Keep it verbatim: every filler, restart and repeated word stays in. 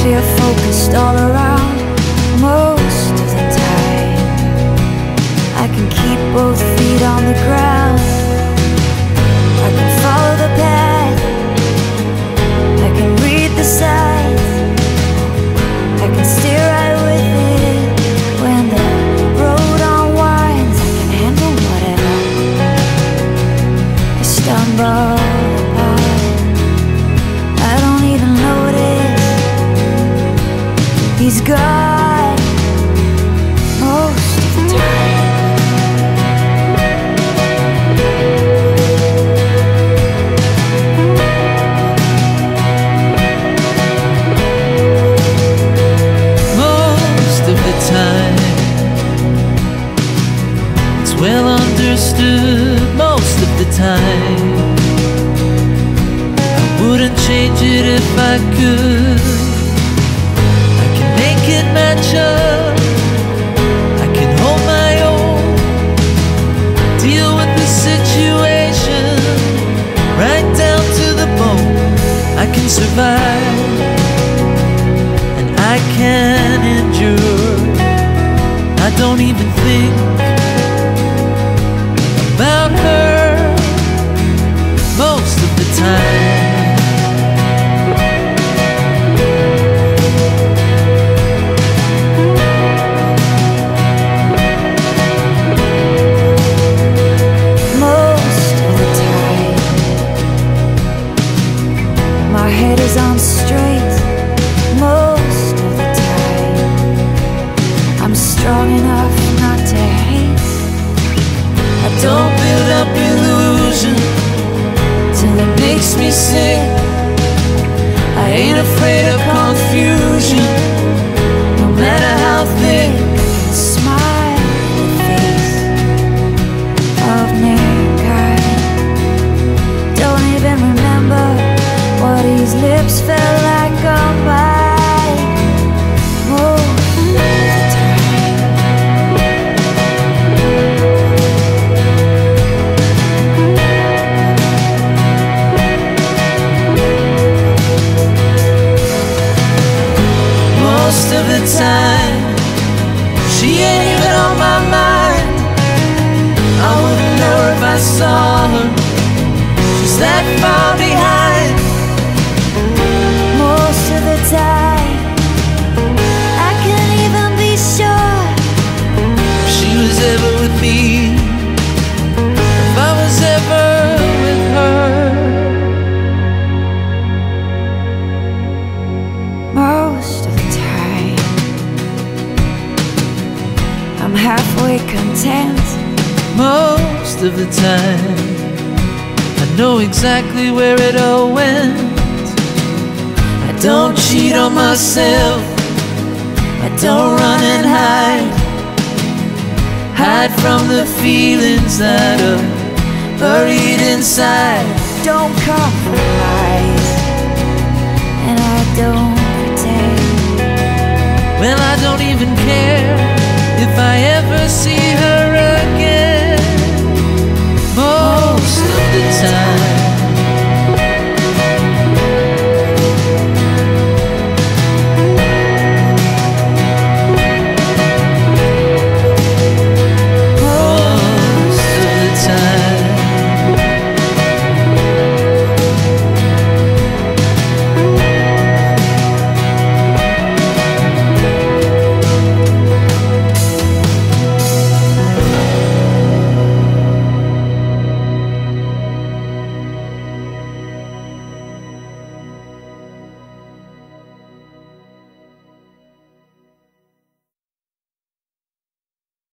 fear focused all around. Most of the time I can keep both feet on the ground. I can follow the path, I can read the signs, I can steer right with it. When the road unwinds, I can handle whatever I stumble upon. I don't even notice he's gone most of the time. Well understood most of the time. I wouldn't change it if I could. I can make it match up, I can hold my own, deal with the situation right down to the bone. I can survive and I can endure. I don't even think about her most of the time. Most of the time my head is on straight. Most of the time I'm strong enough not to hate. Don't build up illusion till it makes me sick. I ain't afraid of confusion, no matter how thick. I can smile in the face of mankind. Don't even remember what his lips felt like on mine. Most of the time Most of the time, she ain't even on my mind. I wouldn't know her if I saw her. She's that far behind. most of the time I can't even be sure If she was ever with me, if I was ever with her. most of the time I'm halfway content. Most of the time I know exactly where it all went. I don't cheat on myself, I don't run and hide. Hide from the feelings that are buried inside. Don't compromise and I don't pretend. Well, I don't even care if I ever see